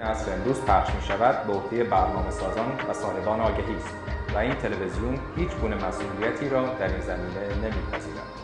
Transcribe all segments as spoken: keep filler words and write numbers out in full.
عصر امروز پخش می شود به عهده برنامه سازان و صاحبان آگهی است و این تلویزیون هیچ گونه مسئولیتی را در این زمینه نمی‌پذیرد.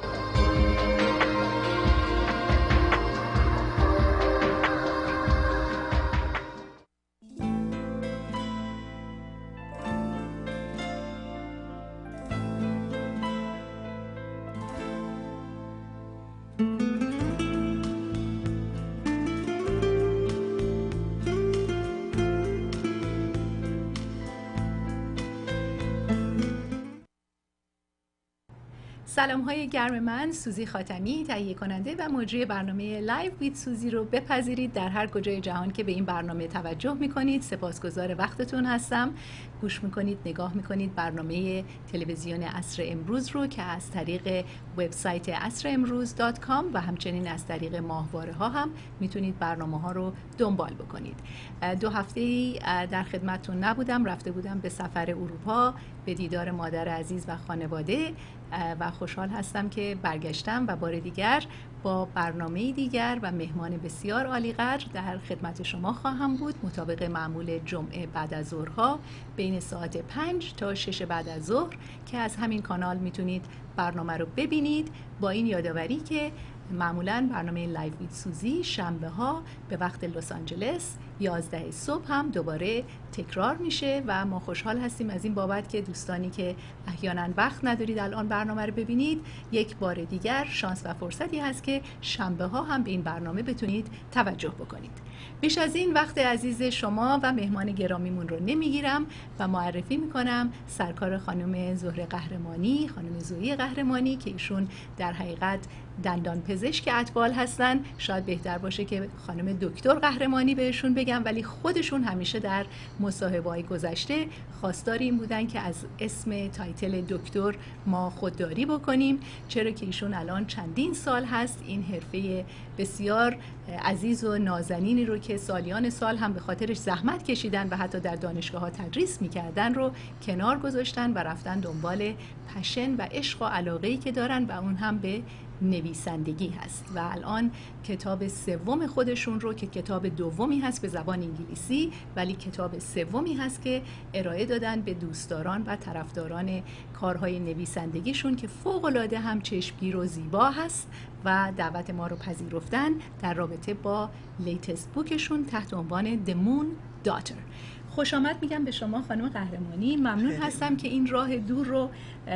سلام های گرم من، سوزی خاتمی، تهیه کننده و مجری برنامه لایو ویت سوزی رو بپذیرید در هر کجای جهان که به این برنامه توجه میکنید. سپاسگزار وقتتون هستم. گوش میکنید، نگاه میکنید برنامه تلویزیون عصر امروز رو که از طریق وبسایت عصر امروز دات کام و همچنین از طریق ماهواره ها هم میتونید برنامه ها رو دنبال بکنید. دو هفته ای در خدمتتون نبودم، رفته بودم به سفر اروپا به دیدار مادر عزیز و خانواده و خوشحال هستم که برگشتم و بار دیگر با برنامه دیگر و مهمان بسیار عالی قدر در خدمت شما خواهم بود. مطابق معمول جمعه بعد از ظهرها بین ساعت پنج تا شش بعد از ظهر که از همین کانال میتونید برنامه رو ببینید، با این یادآوری که معمولاً برنامه لایو ویت سوزی شنبه ها به وقت لس آنجلس یازده صبح هم دوباره تکرار میشه و ما خوشحال هستیم از این بابت که دوستانی که احیانا وقت ندارید الان برنامه رو ببینید، یک بار دیگر شانس و فرصتی هست که شنبه ها هم به این برنامه بتونید توجه بکنید. بیش از این وقت عزیز شما و مهمان گرامیمون رو نمیگیرم و معرفی میکنم سرکار خانم زهره قهرمانی، خانم زویی قهرمانی که ایشون در حقیقت دندان پزشک اطفال هستن. شاید بهتر باشه که خانم دکتر قهرمانی بهشون بگم، ولی خودشون همیشه در مصاحبه‌های گذشته خواستار این بودن که از اسم تایتل دکتر ما خودداری بکنیم، چرا که ایشون الان چندین سال هست این حرفه بسیار عزیز و نازنینی رو که سالیان سال هم به خاطرش زحمت کشیدن و حتی در دانشگاه ها تدریس میکردن رو کنار گذاشتن و رفتن دنبال پشن و عشق و علاقه‌ای که دارن و اون هم به نویسندگی هست و الان کتاب سوم خودشون رو که کتاب دومی هست به زبان انگلیسی ولی کتاب سومی هست که ارائه دادن به دوستداران و طرفداران کارهای نویسندگیشون که فوق‌العاده هم چشمگیر و زیبا هست و دعوت ما رو پذیرفتن در رابطه با لیتست بوکشون تحت عنوان The Moon Daughter. خوش آمد میگم به شما خانم قهرمانی. ممنون هستم که این راه دور رو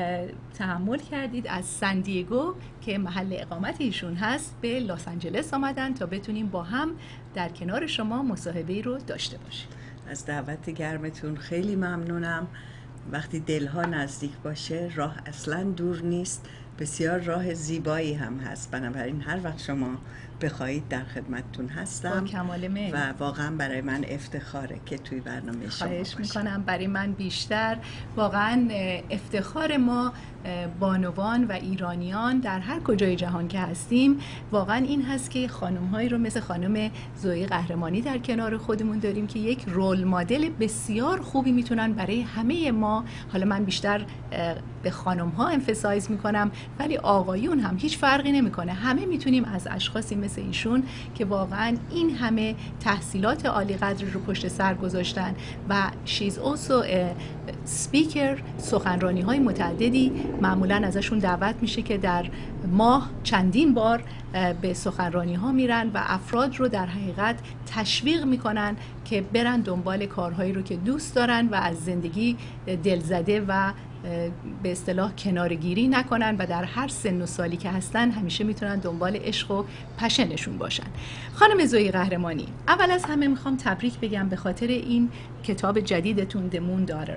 تحمل کردید از سن دیگو که محل اقامت ایشون هست به لس آنجلس آمدن تا بتونیم با هم در کنار شما مصاحبه‌ای رو داشته باشیم. از دعوت گرمتون خیلی ممنونم. وقتی دلها نزدیک باشه راه اصلا دور نیست، بسیار راه زیبایی هم هست، بنابراین هر وقت شما بخواید در خدمتتون هستم. با کمال میل. و واقعا برای من افتخاره که توی برنامه شما خواهش باشم. میکنم، برای من بیشتر. واقعا افتخار ما بانوان و ایرانیان در هر کجای جهان که هستیم واقعا این هست که خانم هایی رو مثل خانم زویی قهرمانی در کنار خودمون داریم که یک رول مدل بسیار خوبی میتونن برای همه ما، حالا من بیشتر به خانم ها امفسایز میکنم ولی آقایون هم هیچ فرقی نمیکنه، همه میتونیم از اشخاصی مثل ایشون که واقعا این همه تحصیلات عالی قدر رو پشت سر گذاشتن و she's also a speaker، سخنرانی های متعددی معمولا ازشون دعوت میشه که در ماه چندین بار به سخنرانی ها میرن و افراد رو در حقیقت تشویق میکنن که برن دنبال کارهایی رو که دوست دارن و از زندگی دلزده و به اصطلاح کنارگیری نکنن و در هر سن و سالی که هستن همیشه میتونن دنبال عشق و پشنشون باشن. خانم زویی قهرمانی، اول از همه میخوام تبریک بگم به خاطر این کتاب جدیدتون The Moon Daughter،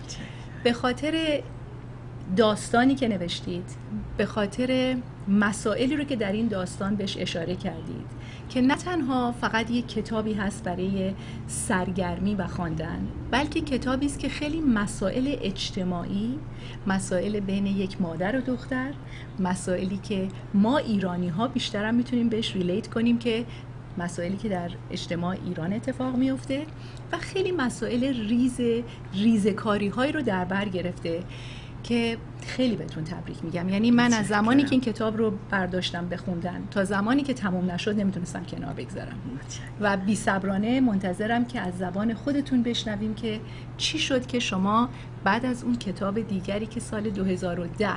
به خاطر داستانی که نوشتید، به خاطر مسائلی رو که در این داستان بهش اشاره کردید که نه تنها فقط یک کتابی هست برای سرگرمی و خواندن، بلکه کتابی است که خیلی مسائل اجتماعی، مسائل بین یک مادر و دختر، مسائلی که ما ایرانی ها بیشتر هم میتونیم بهش ریلیت کنیم که مسائلی که در اجتماع ایران اتفاق میفته و خیلی مسائل ریز ریزکاری های رو در بر گرفته. که خیلی بهتون تبریک میگم. یعنی من از زمانی که این کتاب رو برداشتم بخوندن تا زمانی که تموم نشد نمیتونستم کنار بگذارم و بی‌صبرانه منتظرم که از زبان خودتون بشنویم که چی شد که شما بعد از اون کتاب دیگری که سال دو هزار و ده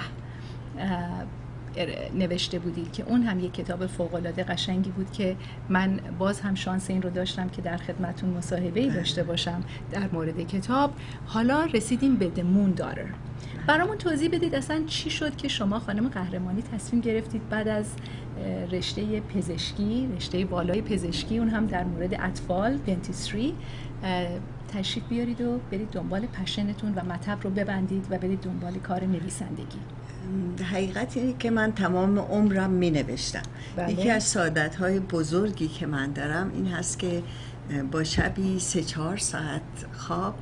نوشته بودید که اون هم یک کتاب فوق‌العاده قشنگی بود که من باز هم شانس این رو داشتم که در خدمتون مصاحبه‌ای داشته باشم در مورد کتاب. حالا رسیدیم به The Moon Daughter. برامون توضیح بدید اصلا چی شد که شما خانم قهرمانی تصمیم گرفتید بعد از رشته پزشکی، رشته بالای پزشکی، اون هم در مورد اطفال، دنتیستری، تشریف بیارید و برید دنبال پشنتون و مطب رو ببندید و برید دنبال کار نویسندگی. حقیقت اینه که من تمام عمرم می نوشتم. بله. یکی از سعادت‌های بزرگی که من دارم این هست که با شبی سه چهار ساعت خواب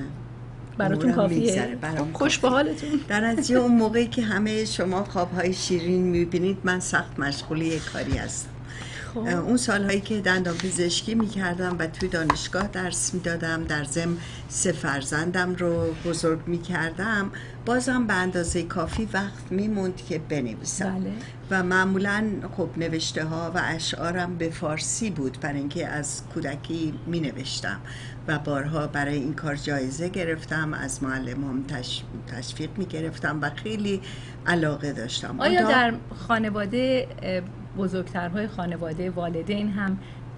براتون کافیه. خوش به حالتون. در از اون موقعی که همه شما خواب‌های شیرین می‌بینید من سخت مشغول یک کاری هستم. خب. اون سالهایی که دندان پزشکی می‌کردم و توی دانشگاه درس می‌دادم، در ضمن سه فرزندم رو بزرگ می‌کردم، بازم به اندازه کافی وقت می‌موند که بنویسم. بله. و معمولاً خب نوشته ها و اشعارم به فارسی بود برای اینکه از کودکی می‌نوشتم و بارها برای این کار جایزه گرفتم، از معلمام تش... تشویق می‌گرفتم و خیلی علاقه داشتم. آیا در خانواده بزرگترهای خانواده والدین هم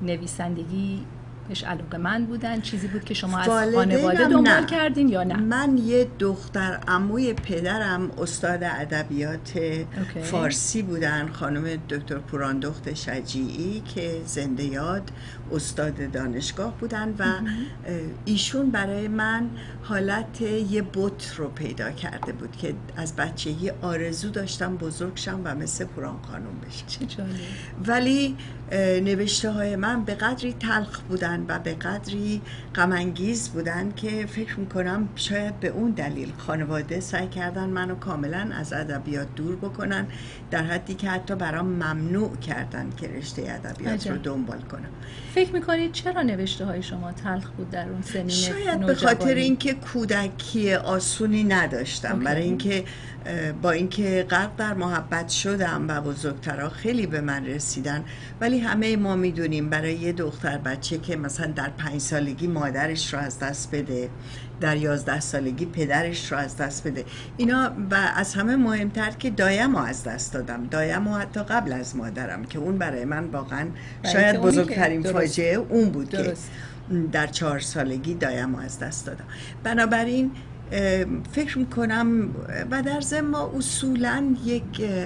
نویسندگی بهش علاقه‌مند بودن؟ چیزی بود که شما از خانواده دنبال نه. کردین یا نه؟ من یه دختر عموی پدرم استاد ادبیات فارسی بودن، خانم دکتر پوراندخت شجیعی که زنده یاد استاد دانشگاه بودن و ایشون برای من حالت یه بت رو پیدا کرده بود که از بچگی آرزو داشتم بزرگ شم و مثل پوران خانم بشم. چه جالب. ولی نوشته های من به قدری تلخ بودن و به قدری غم انگیز بودن که فکر میکنم شاید به اون دلیل خانواده سعی کردن منو کاملا از ادبیات دور بکنن، در حدی که حتی برام ممنوع کردن که رشته ادبیات رو دنبال کنم. فکر میکنید چرا نوشته های شما تلخ بود در اون سنین نوجوانی؟ شاید به خاطر اینکه کودکی آسونی نداشتم. اوکی. برای اینکه با اینکه غرق در محبت شدم و بزرگترها خیلی به من رسیدن، ولی همه ما میدونیم برای یه دختر بچه که مثلا در پنج سالگی مادرش رو از دست بده، در یازده سالگی پدرش رو از دست بده، اینا و از همه مهمتر که دایم رو از دست دادم، دایم رو حتی قبل از مادرم که اون برای من واقعا شاید بزرگترین فاجعه اون بود. درست. که در چهار سالگی دایم رو از دست دادم. بنابراین فکر میکنم و در ضمن ما اصولاً یک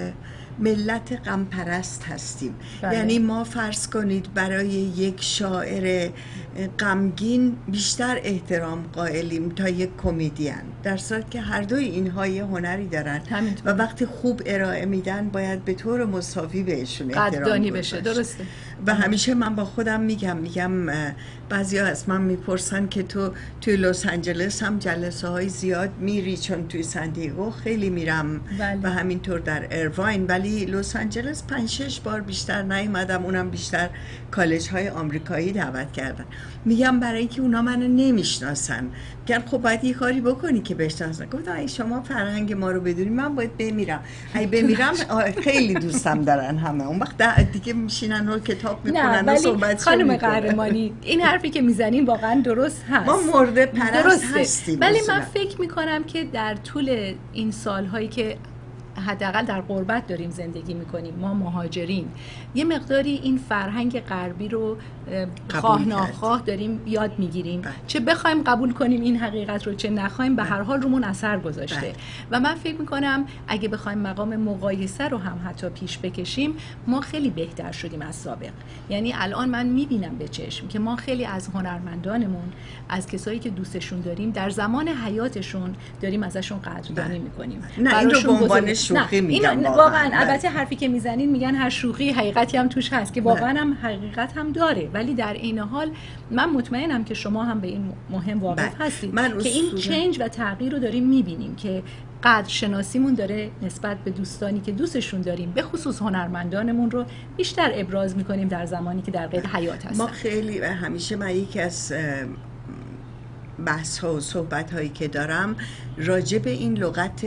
ملت غمپرست هستیم. بله. یعنی ما فرض کنید برای یک شاعر غمگین بیشتر احترام قائلیم تا یک کمدین، در صورتی که هر دوی اینها یه هنری دارن و وقتی خوب ارائه میدن باید به طور مساوی بهشون احترام قدردانی بشه. درسته. و همیشه من با خودم میگم میگم بعضیا از من میپرسن که تو توی لس آنجلس هم جلسه های زیاد میری، چون توی سن دیگو خیلی میرم. بله. و همینطور در ایرواین، ولی لس آنجلس پنج شش بار بیشتر نیومدم، اونم بیشتر کالج های آمریکایی دعوت کردن. میگم برای اینکه اونا منو نمیشناسن، میگن خب باید یه کاری بکنی که بشناسن. گفتم ای شما فرهنگ ما رو بدونی من باید بمیرم، ای بمیرم خیلی دوستم دارن همه، اون وقت دیگه میشینن و کتاب میخونن و صحبت خانم قهرمانی این حرفی که میزنین واقعا درست هست، ما مرده پرست هستیم. ولی من فکر میکنم که در طول این سالهایی که حداقل در غربت داریم زندگی میکنیم، ما مهاجرین، یه مقداری این فرهنگ غربی رو خواه ناخواه داریم یاد میگیریم. بله. چه بخوایم قبول کنیم این حقیقت رو چه نخوایم، به هر حال رومون اثر گذاشته. بله. و من فکر میکنم اگه بخوایم مقام مقایسه رو هم حتی پیش بکشیم، ما خیلی بهتر شدیم از سابق. یعنی الان من میبینم به چشم که ما خیلی از هنرمندانمون، از کسایی که دوستشون داریم، در زمان حیاتشون داریم ازشون قدردانی میکنیم. نه این رو به عنوان شوخی میگم واقعا. البته حرفی که میزنین میگن هر شوخی حقیقتی هم توش هست که واقعا هم حقیقت هم داره، ولی در این حال من مطمئنم که شما هم به این مهم واقف هستید که این چنج و تغییر رو داریم میبینیم که قدر شناسیمون داره نسبت به دوستانی که دوستشون داریم، به خصوص هنرمندانمون، رو بیشتر ابراز میکنیم در زمانی که در قید حیات هستن. ما خیلی همیشه من یکی از بحث ها و صحبت هایی که دارم راجع به این لغت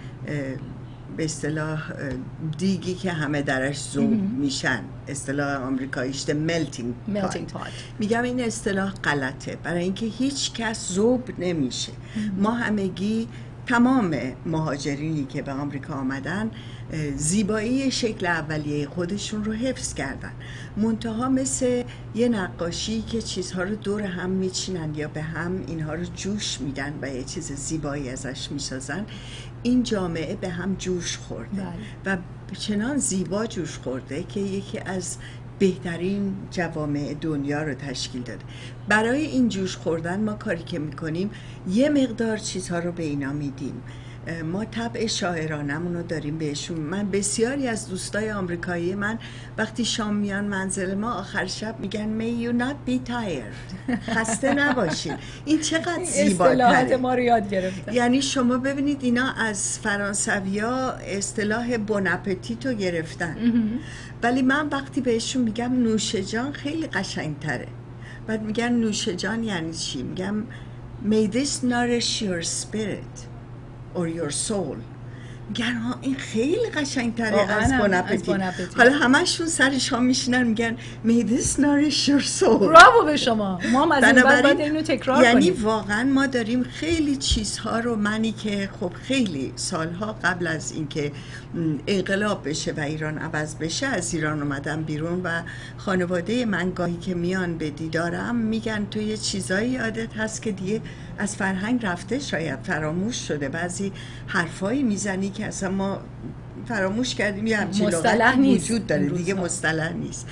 به اصطلاح دیگی که همه درش ذوب میشن، اصطلاح آمریکاییش melting pot، میگم این اصطلاح غلطه، برای اینکه هیچ کس ذوب نمیشه. ما همگی، تمام مهاجرینی که به آمریکا آمدن، زیبایی شکل اولیه خودشون رو حفظ کردن، منتها مثل یه نقاشی که چیزها رو دور هم میچینن یا به هم اینها رو جوش میدن و یه چیز زیبایی ازش میسازن، این جامعه به هم جوش خورده بله. و چنان زیبا جوش خورده که یکی از بهترین جوامع دنیا رو تشکیل داده. برای این جوش خوردن ما کاری که میکنیم یه مقدار چیزها رو به اینا میدیم. ما طبع شاعرانمون رو داریم بهشون. من بسیاری از دوستای آمریکایی من وقتی شام میان منزل ما آخر شب میگن may you not be tired، خسته نباشین. این چقدر زیباتره. اصطلاحات ما رو یاد گرفتن. یعنی شما ببینید اینا از فرانسویا اصطلاح بون اپتیت رو گرفتن، ولی من وقتی بهشون میگم نوش جان خیلی قشنگتره. بعد میگن نوش جان یعنی چی؟ میگم may this nourish your spirit or your soul. میگن ها این خیلی قشنگتره از بون اپتیت. حالا همشون سر شام میشینن میگن may this nourish your soul. براو به شما. ما هم از این بعد باید اینو تکرار یعنی کنیم. یعنی واقعا ما داریم خیلی چیزها رو، منی که خب خیلی سالها قبل از اینکه انقلاب بشه و ایران عوض بشه از ایران اومدم بیرون و خانواده من گاهی که میان به دیدارم میگن تو یه چیزایی یادت هست که دیگه از فرهنگ رفته، شاید فراموش شده، بعضی حرفایی میزنی که اصلا ما فراموش کردیم یه همچین لغتی وجود داره دیگه مصطلح نیست.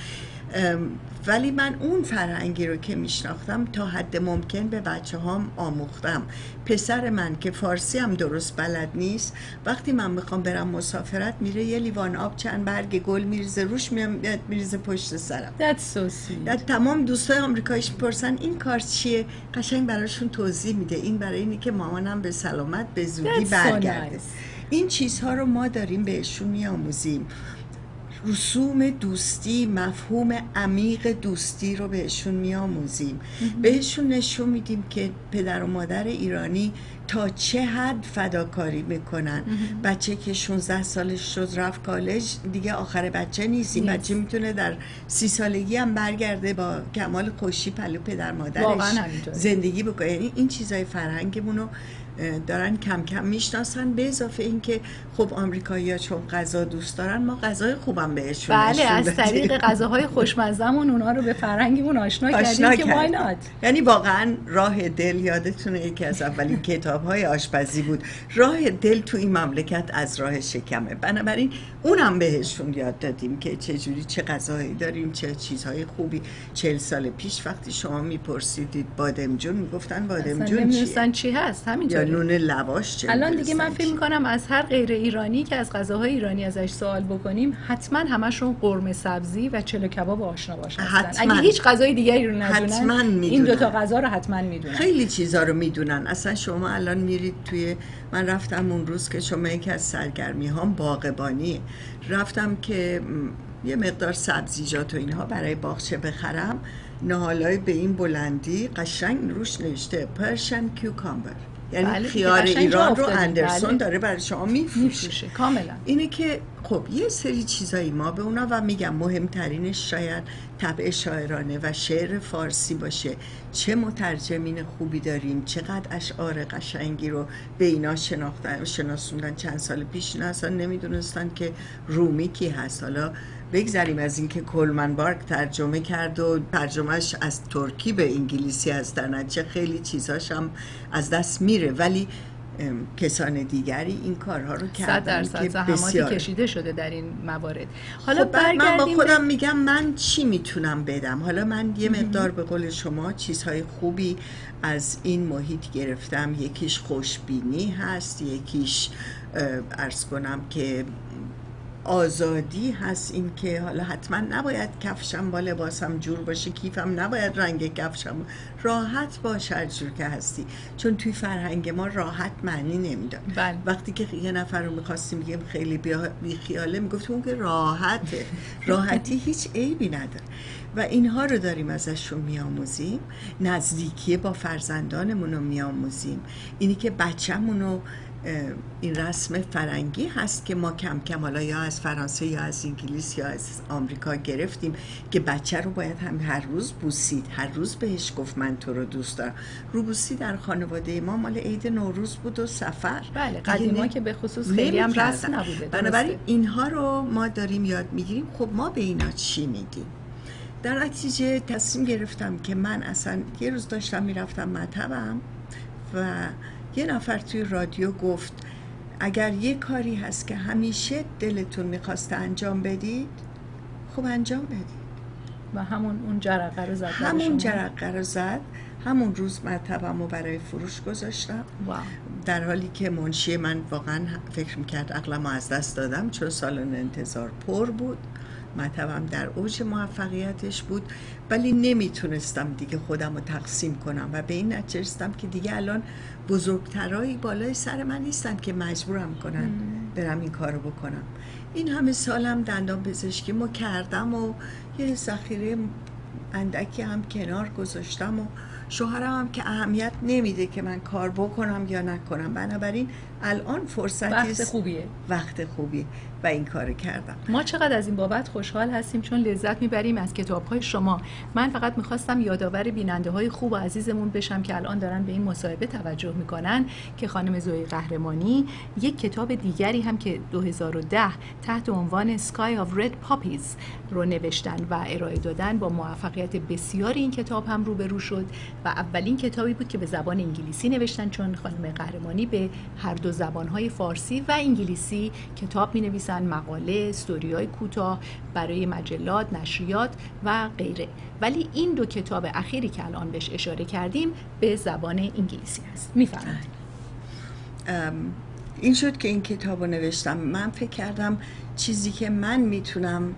ولی من اون فرهنگی رو که میشناختم تا حد ممکن به بچه هام آموختم. پسر من که فارسی هم درست بلد نیست، وقتی من میخوام برم مسافرت میره یه لیوان آب چند برگ گل میریزه روش، میریزه پشت سرم. That's so sweet. تمام دوستای آمریکاییش میپرسن این کار چیه؟ قشنگ براشون توضیح میده این برای اینه که مامانم به سلامت به زودی برگرده. so nice. این چیزها رو ما داریم بهشون میآموزیم. رسوم دوستی، مفهوم عمیق دوستی رو بهشون میآموزیم. بهشون نشون میدیم که پدر و مادر ایرانی تا چه حد فداکاری میکنن. بچه که شانزده سالش شد رفت کالج دیگه آخر بچه نیست. این بچه میتونه در سی سالگی هم برگرده با کمال خوشی پلو پدر مادرش زندگی بکنه. یعنی این چیزای فرهنگمونو دارن کم کم میشناسن. به اضافه این که خب آمریکایی‌ها چون غذا دوست دارن ما غذای خوبم بهشون بله از طریق غذاهای خوشمزه‌مون اونا رو به فرهنگمون آشنا, آشنا کردیم که why not. یعنی واقعا راه دل، یادتونه یکی از اولین کتاب‌های آشپزی بود، راه دل تو این مملکت از راه شکمه. بنابراین اونم بهشون یاد دادیم که چه جوری چه غذاهایی داریم، چه چیزهای خوبی. چهل سال پیش وقتی شما میپرسیدید بادمجون میگفتن بادمجون چیه؟ چی هست همینطوری. نون لواش چه؟ الان دیگه من فکر می‌کنم از هر غیر ایرانی که از غذاهای ایرانی ازش سوال بکنیم حتما همشون قرمه سبزی و چلو کباب آشنا باشن. اگه هیچ غذای دیگری رو ندونن این دو تا غذا رو حتما میدونن. خیلی چیزا رو میدونن. اصلا شما الان میرید توی، من رفتم اون روز که شما یکی از سرگرمی هام باغبانی، رفتم که یه مقدار سبزیجات و اینها برای باغچه بخرم. نهالای به این بلندی قشنگ روش نوشته پرشن کیوکامبر، یعنی بله، خیار ایران رو اندرسون بله. داره برای شما میفروشه کاملا. اینه که خب یه سری چیزایی ما به اونا، و میگم مهمترینش شاید طبع شاعرانه و شعر فارسی باشه. چه مترجمین خوبی داریم، چقدر اشعار قشنگی رو به اینا شناختن شناسوندن. چند سال پیش اینا اصلا نمیدونستن که رومی کی هست. حالا بگذاریم از اینکه کولمن بارک ترجمه کرد و ترجمهش از ترکی به انگلیسی هست، در نتیجه خیلی چیزاش هم از دست میره، ولی کسان دیگری این کارها رو کردن که زحماتی کشیده شده در این موارد. حالا خب من با خودم میگم من چی میتونم بدم. حالا من یه مقدار به قول شما چیزهای خوبی از این محیط گرفتم. یکیش خوشبینی هست، یکیش عرض کنم که آزادی هست. این که حالا حتما نباید کفشم با لباسم جور باشه، کیفم نباید رنگ کفشم، راحت باش هر جور که هستی. چون توی فرهنگ ما راحت معنی نمیداد. بله. وقتی که یه نفر رو میخواستیم بگیم خیلی بی خیاله، میگفتیم اون که راحته. راحتی هیچ عیبی نداره. و اینها رو داریم ازشون میآموزیم. نزدیکی با فرزندانمون رو میآموزیم. اینی که بچه‌مون رو، این رسم فرنگی هست که ما کم کم حالا یا از فرانسه یا از انگلیس یا از آمریکا گرفتیم که بچه رو باید هم هر روز بوسید، هر روز بهش گفت من تو رو دوست دارم. روبوسی در خانواده ما مال عید نوروز بود و سفر. بله، قدیما که به خصوص خیلی هم رسم نبوده. بنابراین اینها رو ما داریم یاد میگیریم. خب ما به اینا چی میگیم؟ در نتیجه تصمیم گرفتم که من اصلا یه روز داشتم میرفتم مطبم و یه نفر توی رادیو گفت اگر یه کاری هست که همیشه دلتون میخواسته انجام بدید، خب انجام بدید. و همون اون جرقه رو زد. همون جرقه رو زد. همون روز مطبم رو برای فروش گذاشتم. واو. در حالی که منشی من واقعا فکر میکرد عقلمو از دست دادم، چون سالن انتظار پر بود. مطبم در اوج موفقیتش بود، ولی نمیتونستم دیگه خودم رو تقسیم کنم و به این نتیجه رسیدم که دیگه الان بزرگترایی بالای سر من نیستن که مجبورم کنن برم این کارو بکنم. این همه سالم دندان پزشکیمو کردم و یه ذخیره اندکی هم کنار گذاشتم و شوهرم هم که اهمیت نمیده که من کار بکنم یا نکنم. بنابراین الان فرصتی وقت خوبیه وقت خوبیه و این کار کردم. ما چقدر از این بابت خوشحال هستیم، چون لذت میبریم از کتاب‌های شما. من فقط میخواستم یادآور بیننده‌های خوب و عزیزمون بشم که الان دارن به این مصاحبه توجه میکنن که خانم زوی قهرمانی یک کتاب دیگری هم که دو هزار و ده تحت عنوان Sky of Red Poppies رو نوشتن و ارائه دادن. با موفقیت بسیاری این کتاب هم روبرو شد و اولین کتابی بود که به زبان انگلیسی نوشتن، چون خانم قهرمانی به هر دو زبان‌های فارسی و انگلیسی کتاب می‌نویسن، مقاله، استوری‌های کوتاه برای مجلات، نشریات و غیره. ولی این دو کتاب اخیری که الان بهش اشاره کردیم به زبان انگلیسی هست. می‌فرمایید. این شد که این کتاب رو نوشتم. من فکر کردم چیزی که من میتونم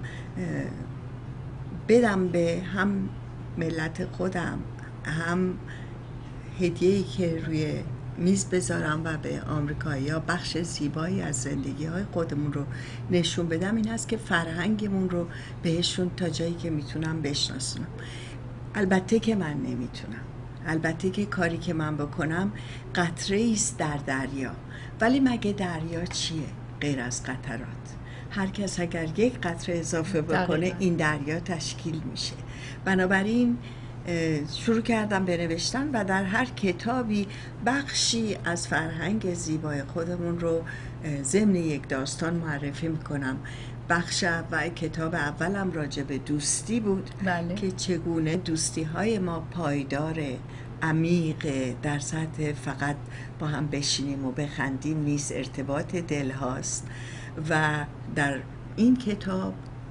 بدم به هم ملت خودم، هم هدیه‌ای که روی میز بذارم و به آمریکایی‌ها بخش زیبایی از زندگی‌های خودمون رو نشون بدم، این هست که فرهنگمون رو بهشون تا جایی که میتونم بشناسونم. البته که من نمیتونم، البته که کاری که من بکنم قطره‌ای است در دریا، ولی مگه دریا چیه غیر از قطرات؟ هر کس اگر یک قطره اضافه بکنه دقیقا این دریا تشکیل میشه. بنابراین شروع کردم به نوشتن و در هر کتابی بخشی از فرهنگ زیبای خودمون رو ضمن یک داستان معرفی میکنم. بخش اول، کتاب اولم راجع به دوستی بود. بله. که چگونه دوستی های ما پایدار، عمیق، در سطح فقط با هم بشینیم و بخندیم نیست، ارتباط دل هاست. و در این کتاب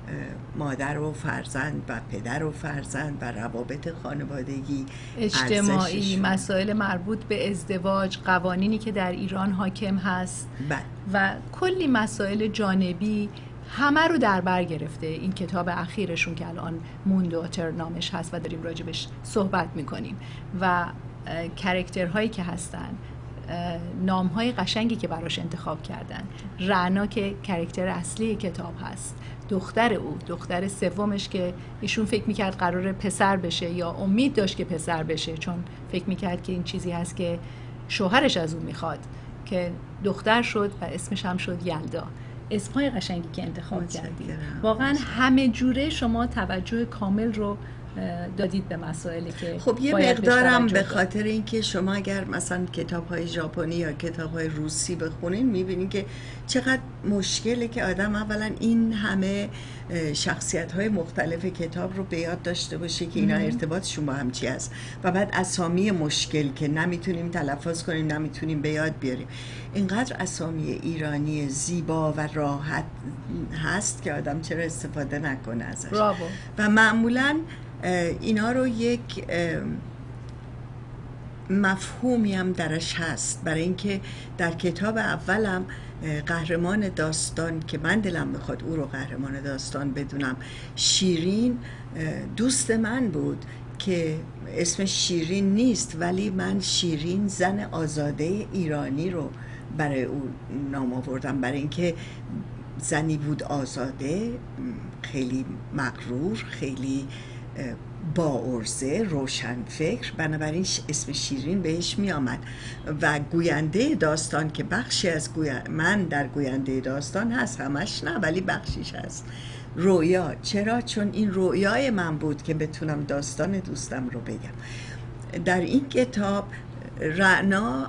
مادر و فرزند و پدر و فرزند و روابط خانوادگی، اجتماعی، مسائل مربوط به ازدواج، قوانینی که در ایران حاکم هست بله. و کلی مسائل جانبی همه رو در بر گرفته این کتاب اخیرشون که الان موندوتر نامش هست و داریم راجبش صحبت میکنیم. و کرکترهایی که هستن، نامهای قشنگی که براش انتخاب کردن. رعنا که کرکتر اصلی کتاب هست، دختر او، دختر سومش که ایشون فکر میکرد قراره پسر بشه یا امید داشت که پسر بشه، چون فکر میکرد که این چیزی هست که شوهرش از اون میخواد، که دختر شد و اسمش هم شد یلدا. اسمهای قشنگی که انتخاب کردید. واقعا همه جوره شما توجه کامل رو دادید به مسائلی که خب یه مقدارم به خاطر اینکه شما اگر مثلا کتاب‌های ژاپنی یا کتاب‌های روسی بخونین می‌بینید که چقدر مشکله که آدم اولا این همه شخصیت‌های مختلف کتاب رو به یاد داشته باشه که اینا ارتباطشون با هم چی است، و بعد اسامی مشکل که نمیتونیم تلفظ کنیم، نمیتونیم به یاد بیاریم. اینقدر اسامی ایرانی زیبا و راحت هست که آدم چرا استفاده نکنه ازش. براو. و معمولاً اینا رو یک مفهومی هم درش هست، برای اینکه در کتاب اولم قهرمان داستان که من دلم میخواد او رو قهرمان داستان بدونم، شیرین، دوست من بود که اسمش شیرین نیست، ولی من شیرین زن آزاده ایرانی رو برای او نام آوردم، برای اینکه زنی بود آزاده، خیلی مغرور، خیلی با عرضه، روشن فکر، بنابراین اسم شیرین بهش می آمد. و گوینده داستان که بخشی از گوی... من در گوینده داستان هست، همش نه ولی بخشیش هست. رویا، چرا؟ چون این رویای من بود که بتونم داستان دوستم رو بگم. در این کتاب رعنا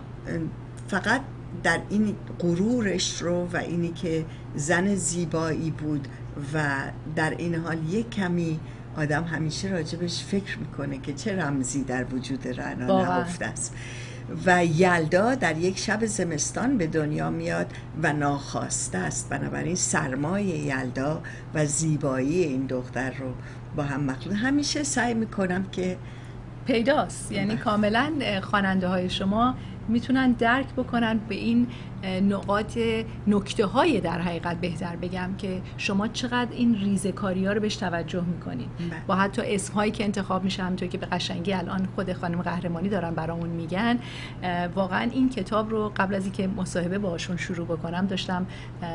فقط در این غرورش رو و اینی که زن زیبایی بود و در این حال یک کمی آدم همیشه راجبش فکر میکنه که چه رمزی در وجود رعنا نهفته است. و یلدا در یک شب زمستان به دنیا میاد و ناخواسته است، بنابراین سرمای یلدا و زیبایی این دختر رو با هم مخلوط. همیشه سعی میکنم که پیداست، یعنی کاملا خواننده های شما میتونن درک بکنن به این نقاط نکته های در حقیقت بهتر بگم که شما چقدر این ریزکاری ها رو بهش توجه میکنید با حتی اسم هایی که انتخاب میشه، همونطور که به قشنگی الان خود خانم قهرمانی دارن برامون میگن. واقعا این کتاب رو قبل از اینکه مصاحبه باشون شروع بکنم داشتم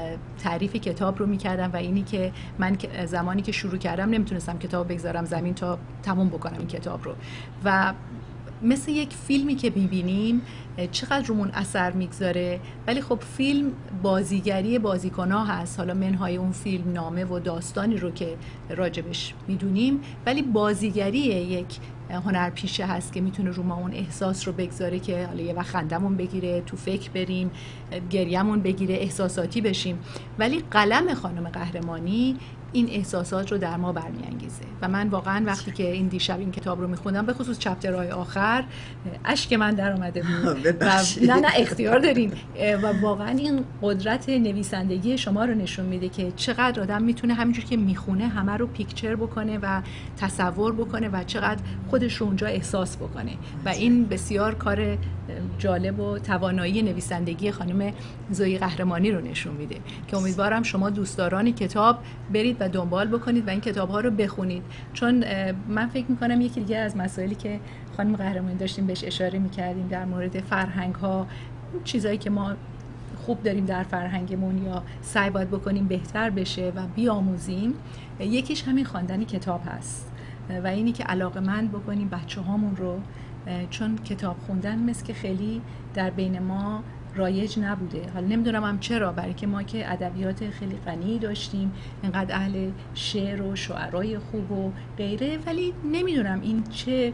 تعریف کتاب رو میکردم و اینی که من زمانی که شروع کردم نمیتونستم کتاب بگذارم زمین تا تموم بکنم این کتاب رو، و مثل یک فیلمی که میبینیم چقدر رومون اثر میگذاره، ولی خب فیلم بازیگری بازیکن‌ها هست، حالا منهای اون فیلم نامه و داستانی رو که راجبش میدونیم، ولی بازیگری یک هنرپیشه هست که میتونه رو ما اون احساس رو بگذاره که حالا یه وقت خندمون بگیره، تو فکر بریم، گریمون بگیره، احساساتی بشیم. ولی قلم خانم قهرمانی این احساسات رو در ما برمی‌انگیزه و من واقعا وقتی که این دیشب این کتاب رو می‌خوندم، به خصوص چپترهای آخر، اشک من در اومده بود. و نه نه اختیار دارین و واقعا این قدرت نویسندگی شما رو نشون میده که چقدر آدم میتونه همینجور که میخونه همه رو پیکچر بکنه و تصور بکنه و چقدر خودش رو اونجا احساس بکنه و این بسیار کار جالب و توانایی نویسندگی خانم زویی قهرمانی رو نشون میده که امیدوارم شما دوستداران کتاب برید و دنبال بکنید و این کتاب‌ها رو بخونید، چون من فکر می‌کنم یکی دیگه از مسائلی که خانم قهرمانی داشتیم بهش اشاره می‌کردیم در مورد فرهنگ‌ها، چیزایی که ما خوب داریم در فرهنگمون یا سعی باید بکنیم بهتر بشه و بیاموزیم، یکیش همین خواندن کتاب هست و اینی که علاقه‌مند بکنیم بچه‌هامون رو، چون کتاب خوندن مثل که خیلی در بین ما رایج نبوده. حالا نمیدونم هم چرا، برای که ما که ادبیات خیلی غنی داشتیم، اینقدر اهل شعر و شعرای خوب و غیره، ولی نمیدونم این چه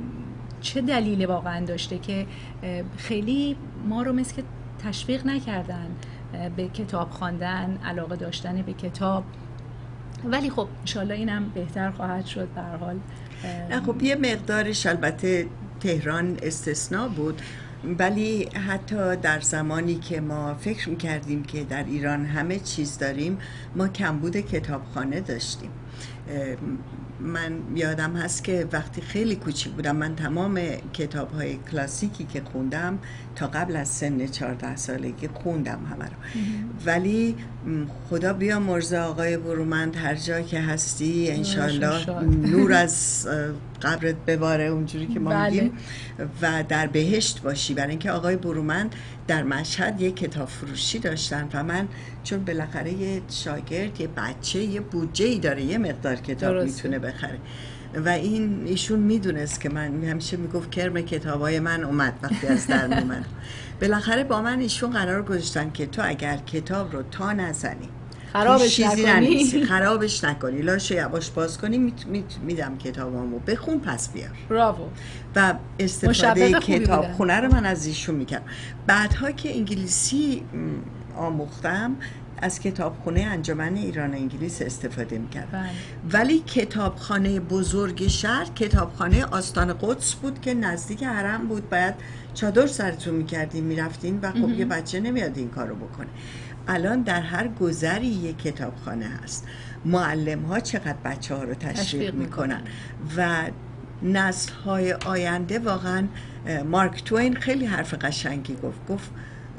چه دلیل واقعا داشته که خیلی ما رو مثل که تشویق نکردن به کتاب خواندن، علاقه داشتن به کتاب. ولی خب انشالله اینم بهتر خواهد شد. به هر حال نه خب یه مقدارش البته تهران استثناء بود، ولی حتی در زمانی که ما فکر می‌کردیم که در ایران همه چیز داریم، ما کمبود کتابخانه داشتیم. من یادم هست که وقتی خیلی کوچیک بودم، من تمام کتاب‌های کلاسیکی که خوندم تا قبل از سن چهارده سالگی خوندم همه رو. ولی خدا بیامرزه آقای برومند، هر جا که هستی انشالله نور از قبرت بباره اونجوری که ما میگیم و در بهشت باشی. برای اینکه آقای برومند در مشهد یک کتاب فروشی داشتن و من چون بالاخره یه شاگرد، یه بچه، یه بودجه‌ای داره، یه مقدار کتاب میتونه بخره و این ایشون میدونست که من همیشه میگفت کرم کتابای من اومد وقتی از در میومد. بالاخره با من ایشون قرار گذاشتن که تو اگر کتاب رو تا نزنی، خرابش نکنی، خرابش نکنی، لاشه یواش باز کنی، میت میت میدم کتابامو بخون پس بیار. براو. و استفاده کتاب خونه رو من از ایشون میکردم. بعدها که انگلیسی آموختم از کتابخونه انجمن ایران انگلیس استفاده میکردم. ولی کتابخانه بزرگ شهر کتابخانه آستان قدس بود که نزدیک حرم بود، باید چادر سرتون میکردین میرفتین و خب یه بچه نمیاد این کارو بکنه. الان در هر گذری یک کتابخانه هست. معلم ها چقدر بچه ها رو تشویق میکنن و نسل های آینده. واقعا مارک توین خیلی حرف قشنگی گفت گفت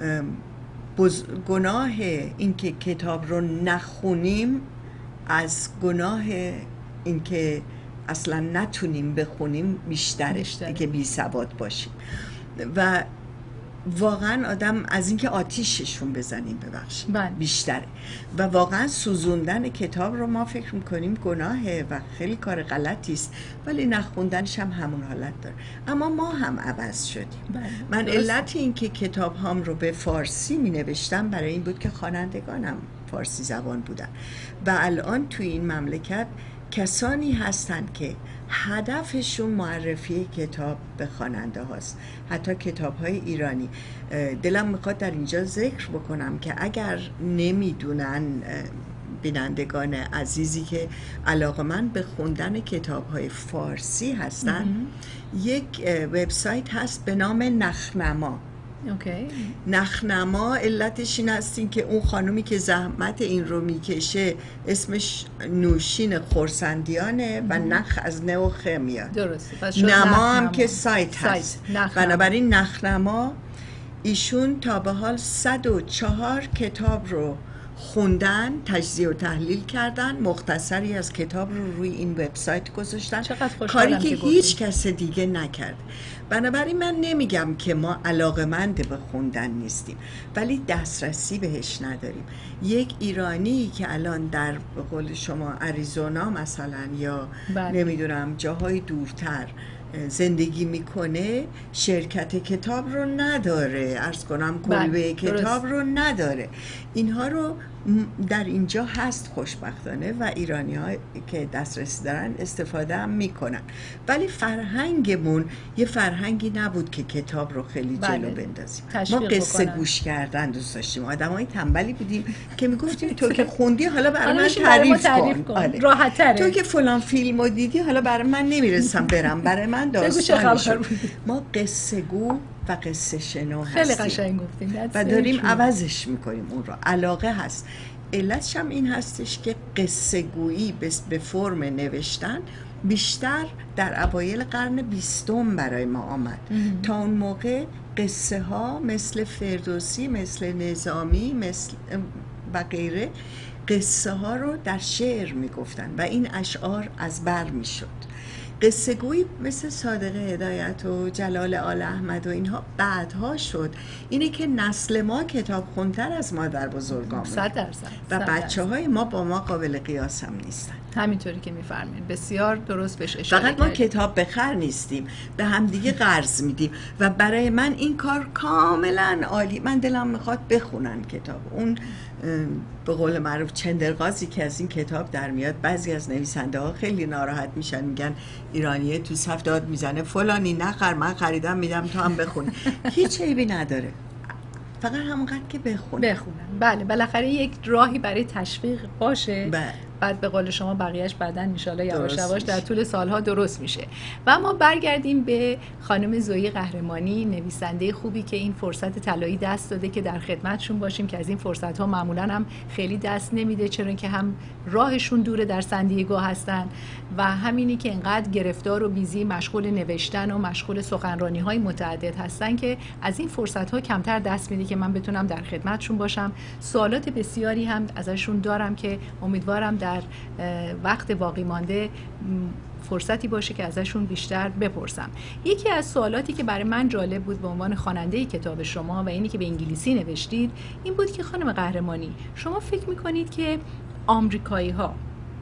بز... گناه این که کتاب رو نخونیم از گناه این که اصلا نتونیم بخونیم بیشتره، که بی سواد باشیم. و واقعا آدم از اینکه آتیششون بزنیم ببخشید بله. بیشتره و واقعا سوزوندن کتاب رو ما فکر میکنیم گناهه و خیلی کار غلطی است، ولی نخوندنش هم همون حالت داره. اما ما هم عوض شدیم. بله. من درست. علت این که کتاب هام رو به فارسی می نوشتم برای این بود که خوانندگانم فارسی زبان بودن و الان توی این مملکت کسانی هستن که هدفشون معرفی کتاب به خواننده هاست، حتی کتاب های ایرانی. دلم میخواد در اینجا ذکر بکنم که اگر نمیدونن بینندگان عزیزی که علاقه‌مند به خوندن کتاب های فارسی هستن، یک وبسایت هست به نام نخنما. اوکی. نخنما علتش این هستین که اون خانومی که زحمت این رو میکشه اسمش نوشین خورسندیانه و نخ از نو خ میاد. درسته. نما هم که سایت هست. نخنما. بنابراین نخنما ایشون تا به حال صد و چهار کتاب رو خوندن، تجزیه و تحلیل کردن، مختصری از کتاب رو روی این وبسایت گذاشتن، کاری که, که هیچ کس دیگه نکرد. بنابراین من نمیگم که ما علاقه‌مند به خوندن نیستیم، ولی دسترسی بهش نداریم. یک ایرانی که الان در به قول شما اریزونا مثلا یا بله. نمیدونم جاهای دورتر زندگی میکنه، شرکت کتاب رو نداره، عرض کنم کلبه کتاب رو نداره. اینها رو در اینجا هست خوشبختانه و ایرانی ها که دسترسی دارن استفاده هم میکنن، ولی فرهنگمون یه فرهنگی نبود که کتاب رو خیلی بله. جلو بندازیم. ما قصه بکنن. گوش کردن دوست داشتیم، آدم های تنبلی بودیم که میگفتیم تو که خوندی حالا برای من تعریف, تعریف کن, کن. آره. راحت تره. تو که فلان فیلم رو دیدی حالا برای من نمیرسم برم، برای من داستانشو. ما قصه گو و قصه شنو هستیم. خیلی قشنگ گفتین و داریم عوضش میکنیم اون رو. علاقه هست. علتش هم این هستش که قصه گویی به فرم نوشتن بیشتر در اوایل قرن بیستم برای ما آمد. تا اون موقع قصه ها مثل فردوسی، مثل نظامی، مثل و غیره قصه ها رو در شعر میگفتن و این اشعار از بر میشد. قصه گویی مثل صادق هدایت و جلال آل احمد و اینها بعدها شد. اینه که نسل ما کتاب خونتر از مادر بزرگامون صد درصد و بچه های ما با ما قابل قیاس هم نیستن. همینطوری که میفرمایید، بسیار درست بهش اشاره فقط ما کتاب بخر نیستیم، به همدیگه قرض میدیم و برای من این کار کاملا عالی. من دلم میخواد بخونن کتاب. اون به قول معروف چندرغازی که از این کتاب در میاد، بعضی از نویسنده ها خیلی ناراحت میشن، میگن ایرانیه تو صف داد میزنه فلانی نخر، من خریدم میدم تو هم بخونی. هیچ عیبی نداره، فقط همونقدر که بخونن. بخونن. بله، بالاخره یک راهی برای تشویق باشه. بله. بعد به قول شما بقیهش بعدن انشالله یواش یواش در طول سالها درست میشه. و ما برگردیم به خانم زویی قهرمانی، نویسنده خوبی که این فرصت طلایی دست داده که در خدمتشون باشیم، که از این فرصت ها معمولا هم خیلی دست نمیده، چرا که هم راهشون دوره در سندیگو هستن و همینی که انقدر گرفتار و بیزی مشغول نوشتن و مشغول سخنرانی های متعدد هستن که از این فرصت ها کمتر دست میده که من بتونم در خدمتشون باشم. سوالات بسیاری هم ازشون دارم که امیدوارم در در وقت باقی مانده فرصتی باشه که ازشون بیشتر بپرسم. یکی از سوالاتی که برای من جالب بود به عنوان خواننده کتاب شما و اینی که به انگلیسی نوشتید این بود که خانم قهرمانی، شما فکر میکنید که آمریکایی ها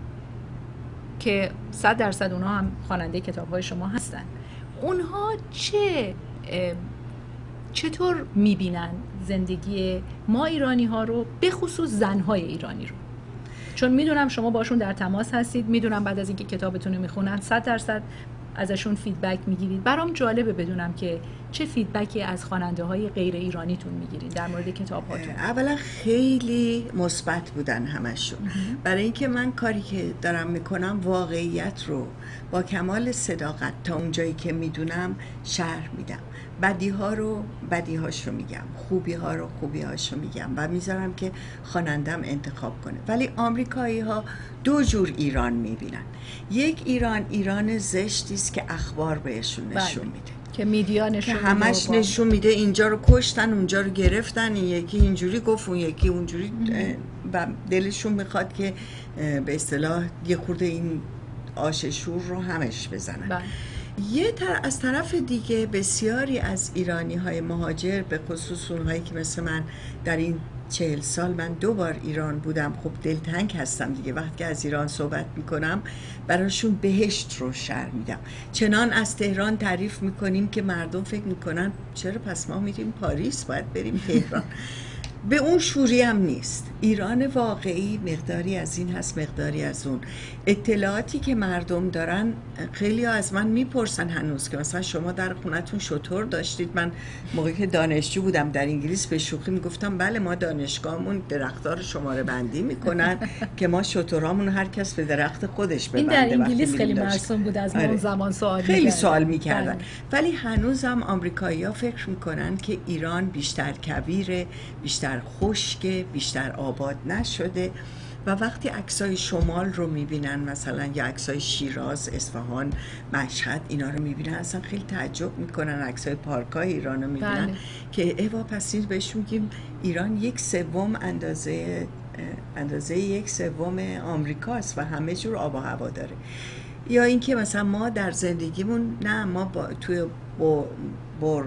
که صد درصد اونها هم خواننده کتاب های شما هستن، اونها چه چطور میبینن زندگی ما ایرانی ها رو، به خصوص زنهای ایرانی رو؟ چون میدونم شما باشون در تماس هستید، میدونم بعد از اینکه کتابتون رو میخونن صد درصد ازشون فیدبک میگیرید. برام جالبه بدونم که چه فیدبکی از خواننده های غیر ایرانیتون میگیرید در مورد کتاب هاتون. اولا خیلی مثبت بودن همشون، برای اینکه من کاری که دارم میکنم واقعیت رو با کمال صداقت تا اونجایی که میدونم شرح میدم. بدی ها رو بدی هاشو میگم، خوبی ها رو خوبی هاشو میگم و میذارم که خوانندم انتخاب کنه. ولی آمریکایی ها دو جور ایران میبینن. یک ایران ایران زشتی است که اخبار بهشون نشون میده، که میدیا نشون که همش با... نشون میده اینجا رو کشتن، اونجا رو گرفتن، این یکی اینجوری گفت، اون یکی اونجوری، و دلشون میخواد که به اصطلاح یه خورده این آش شور رو همش بزنن. بله. یه تر از طرف دیگه بسیاری از ایرانی های مهاجر، به خصوص اونهایی که مثل من در این چهل سال من دو بار ایران بودم، خب دلتنگ هستم دیگه. وقتی که از ایران صحبت میکنم براشون بهشت رو شرح میدم. چنان از تهران تعریف میکنیم که مردم فکر میکنن چرا پس ما میریم پاریس، باید بریم تهران. به اون شوری هم نیست. ایران واقعی مقداری از این هست، مقداری از اون. اطلاعاتی که مردم دارن، خیلی ها از من میپرسن هنوز که مثلا شما در خونتون شتر داشتید. من موقعی که دانشجو بودم در انگلیس به شوخی میگفتم بله ما دانشگاهمون درخت‌ها رو شماره بندی میکنن که ما شترامون هر کس به درخت خودش ببنده. این در انگلیس خیلی مرسوم بود، از اون زمان سوال خیلی می‌کردن. سوال میکردن. ولی هنوزم آمریکایی‌ها فکر میکنن که ایران بیشتر کویره، بیشتر خشکه، بیشتر آباد نشده. و وقتی عکسای شمال رو میبینن، مثلا یا عکسای شیراز، اصفهان، مشهد، اینا رو میبینن اصلا خیلی تعجب میکنن. عکسای پارکای ایران رو میبینن بله. که ایوا پس این بهش میگیم ایران یک سوم اندازه اندازه یک سوم آمریکاست و همه جور آب و هوا داره. یا اینکه مثلا ما در زندگیمون نه ما با توی با بر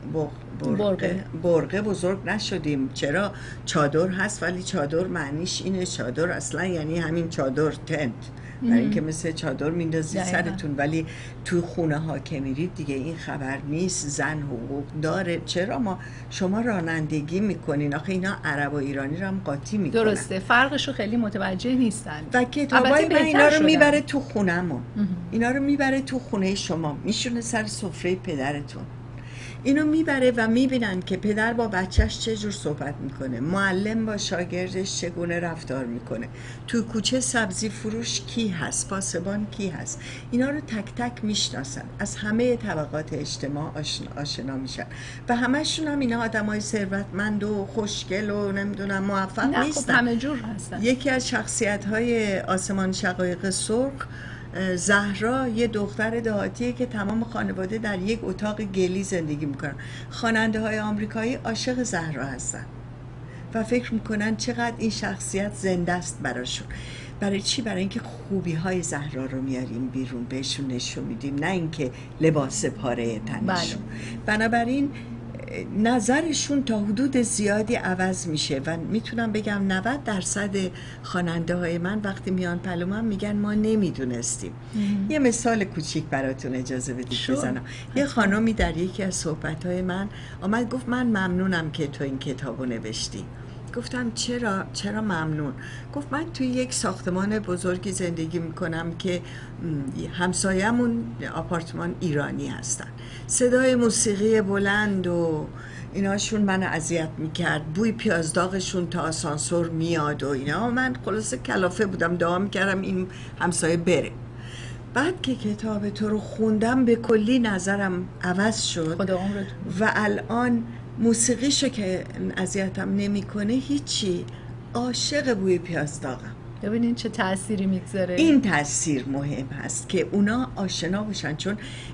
برقه. برقه بزرگ نشدیم. چرا؟ چادر هست، ولی چادر معنیش اینه چادر اصلا یعنی همین چادر، تنت، برای اینکه مثل چادر میندازی سرتون. ولی تو خونه ها که میرید دیگه این خبر نیست. زن حقوق داره. چرا؟ ما شما رانندگی میکنین. آخه اینا عرب و ایرانی رو هم قاطی میکنن. درسته، فرقشو خیلی متوجه نیستن. و کتابای من اینا رو میبره تو خونمون، اینا رو میبره تو خونه شما، میشونه سر سفره پدرتون. اینو میبره و میبینن که پدر با بچهش چه جور صحبت میکنه، معلم با شاگردش چگونه رفتار میکنه، تو کوچه سبزی فروش کی هست، پاسبان کی هست. اینا رو تک تک میشناسن، از همه طبقات اجتماع آشنا, آشنا میشن و همشون هم اینا آدمای ثروتمند و خوشگل و نمیدونم موفق نیستن. خب همه جور هستن. یکی از شخصیت های آسمان شقایق سرخ، زهرا، یه دختر دهاتیه که تمام خانواده در یک اتاق گلی زندگی میکنن. خواننده های آمریکایی عاشق زهرا هستن و فکر میکنن چقدر این شخصیت زنده است براشون. برای چی؟ برای اینکه خوبی های زهرا رو میاریم بیرون، بهشون نشون میدیم، نه اینکه لباس پاره تنشون. بنابراین نظرشون تا حدود زیادی عوض میشه و میتونم بگم نود درصد خواننده های من وقتی میان پلو من میگن ما نمیدونستیم. یه مثال کوچیک براتون اجازه بدید بزنم. یه خانمی در یکی از صحبت‌های من آمد گفت من ممنونم که تو این کتابو نوشتی. گفتم چرا؟ چرا ممنون؟ گفت من توی یک ساختمان بزرگی زندگی میکنم که همسایه‌مون آپارتمان ایرانی هستن. صدای موسیقی بلند و ایناشون من اذیت میکرد، بوی پیازداغشون تا آسانسور میاد و اینا. من خلاصه کلافه بودم، دعا میکردم این همسایه بره. بعد که کتاب تو رو خوندم به کلی نظرم عوض شد. خدا عمرت. و الان موسیقیشو که اذیتم نمیکنه هیچی، عاشق بوی پیازداغم. ببینین چه تأثیری میگذاره. این تأثیر مهم هست که اونا آشنا بشن، چون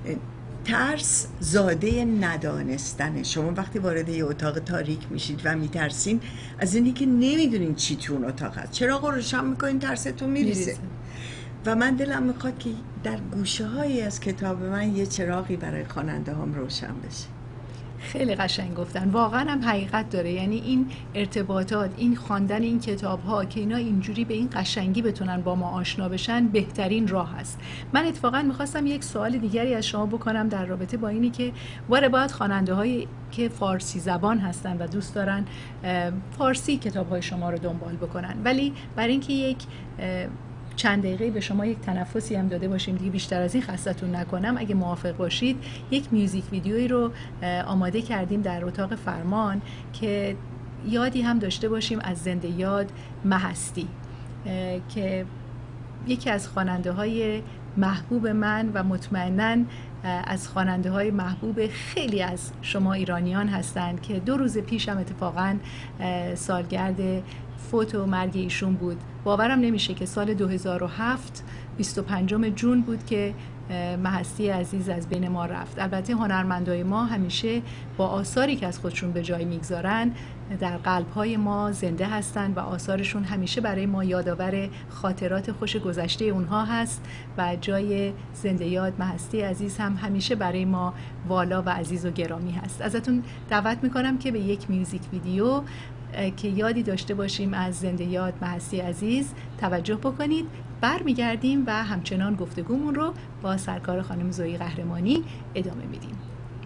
ترس زاده ندانستنه. شما وقتی وارد یه اتاق تاریک میشید و میترسین از اینی که نمیدونین چی تو اون اتاق هست، چراغ رو روشن میکنین ترستون میریزه. و من دلم میخواد که در گوشه هایی از کتاب من یه چراغی برای خواننده هم روشن بشه. خیلی قشنگ گفتن، واقعا هم حقیقت داره. یعنی این ارتباطات، این خواندن این کتاب ها که اینا اینجوری به این قشنگی بتونن با ما آشنا بشن، بهترین راه هست. من اتفاقا میخواستم یک سوال دیگری از شما بکنم در رابطه با اینی که واره باید خواننده هایی که فارسی زبان هستن و دوست دارن فارسی کتاب های شما رو دنبال بکنن، ولی برای اینکه یک چند دقیقه به شما یک تنفسی هم داده باشیم دیگه، بیشتر از این خستتون نکنم، اگه موافق باشید یک میوزیک ویدیویی رو آماده کردیم در اتاق فرمان که یادی هم داشته باشیم از زنده یاد مهستی که یکی از خواننده های محبوب من و مطمئناً از خواننده های محبوب خیلی از شما ایرانیان هستند که دو روز پیش هم اتفاقاً سالگرد فوت و مرگ ایشون بود. باورم نمیشه که سال دو هزار و هفت بیست و پنجم جون بود که مهستی عزیز از بین ما رفت. البته هنرمندای ما همیشه با آثاری که از خودشون به جای میگذارن در قلب‌های ما زنده هستند و آثارشون همیشه برای ما یادآور خاطرات خوش گذشته اونها هست و جای زنده یاد مهستی عزیز هم همیشه برای ما والا و عزیز و گرامی هست. ازتون دعوت میکنم که به یک میوزیک ویدیو که یادی داشته باشیم از زنده یاد مهستی عزیز توجه بکنید. برمیگردیم و همچنان گفتگومون رو با سرکار خانم زویی قهرمانی ادامه میدیم.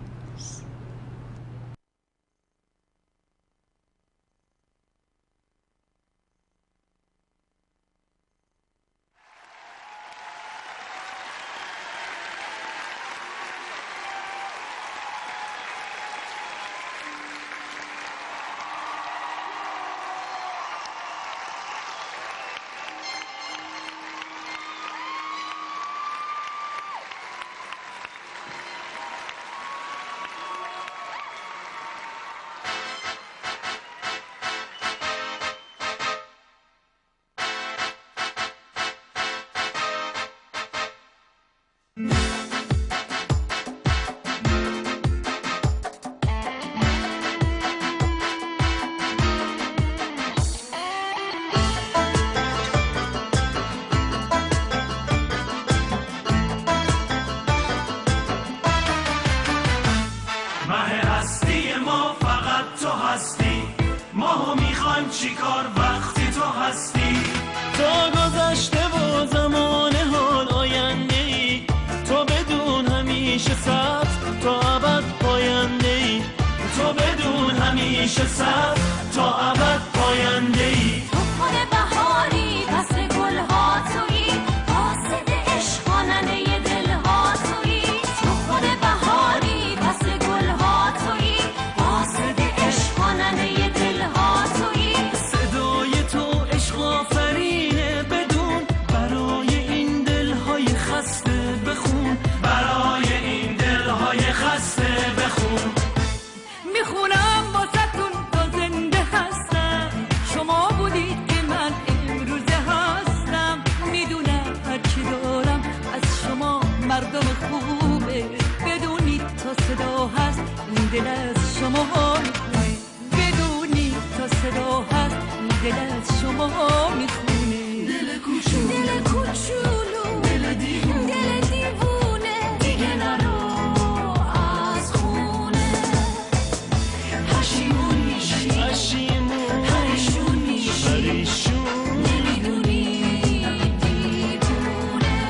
چیکار وقتی تو هستی؟ تا گذشته و زمان حال آینده ای، تو بدون همیشه صبر تا ابد پاینده ای، تو بدون همیشه صبر تا ابد پاینده ای. تو خود بهاری فصل گلها تویی، قاصد عشق خواننده دلها تویی. تو خود بهاری فصل گلها تویی، قاصد عشق خواننده دلها تویی. آفرینه بدون برای این دلهای خسته بخون، برای این دلهای خسته بخون. میخونم واسه‌تون تا زنده هستم، شما بودید که من امروزه هستم. میدونم هرچی دارم از شما مردم خوبه، بدونید تا صدا هست این دل از شما میخونه، بدونید تا صدا هست دل از شما میخونه. دل کوچولو، دل کوچولو، دل دیوونه، دل دیوونه دیگه نرو از خونه. پشیمون میشی، پشیمون پریشون میشی، پریشون نمیدونی دیوونه.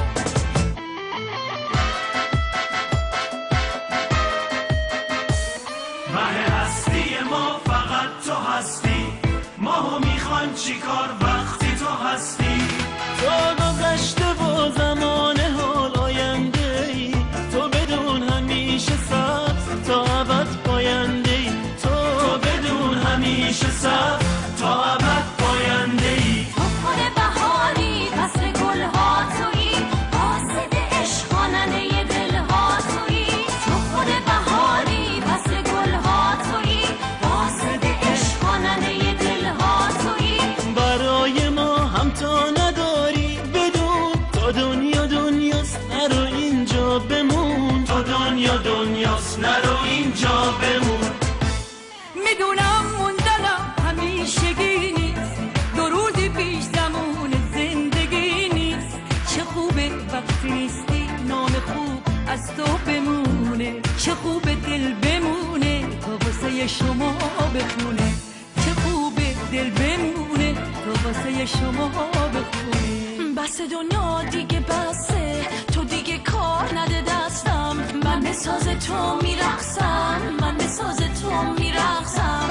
مه هستی ما فقط تو هستی، ماهو میخوان چیکار وقتی تو هستی؟ تو گذشته و زمان حال آینده ای، تو بدون همیشه صبر تا ابد پاینده ای، تو بدون همیشه صبر تا ابد پاینده ای. تو خود بهاری فصل گلها تویی، قاصد عشق خواننده دلها تویی. تو خود بهاری فصل گلها تویی، قاصد عشق خواننده دلها تویی. برای ما هم تا نداری بدون، تا دنیا دنیاست نرو اینجا بمون، تا دنیا دنیاست نرو اینجا بمون. میدونم موندنم همیشگی نیست، دو روزی پیش زمان زندگی نیست. چه خوبه وقتی نیستی نام خوب از تو بمونه، چه خوبه دل بمونه تا واسه شما بخونه، چه خوبه دل بمونه تا واسه شما بخونه. بس دنیا دیگه بسه، تو دیگه کار نده دستم. من به ساز تو میرقصم، من به ساز تو میرقصم.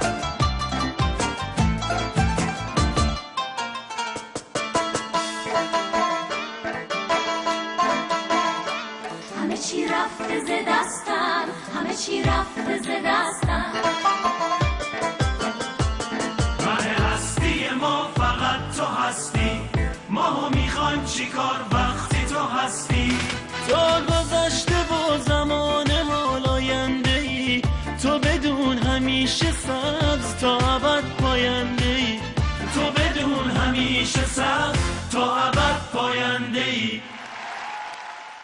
همه چی رفته ز دستم، همه چی رفته ز دستم. مه هستی ما فقط تو هستی، ماهو میخوان چیکار وقتی تو هستی؟ تو گذشته و زمان حال آینده ای، تو بدون همیشه سبز تا ابد پاینده ای، تو بدون همیشه سبز تا ابد پاینده ای.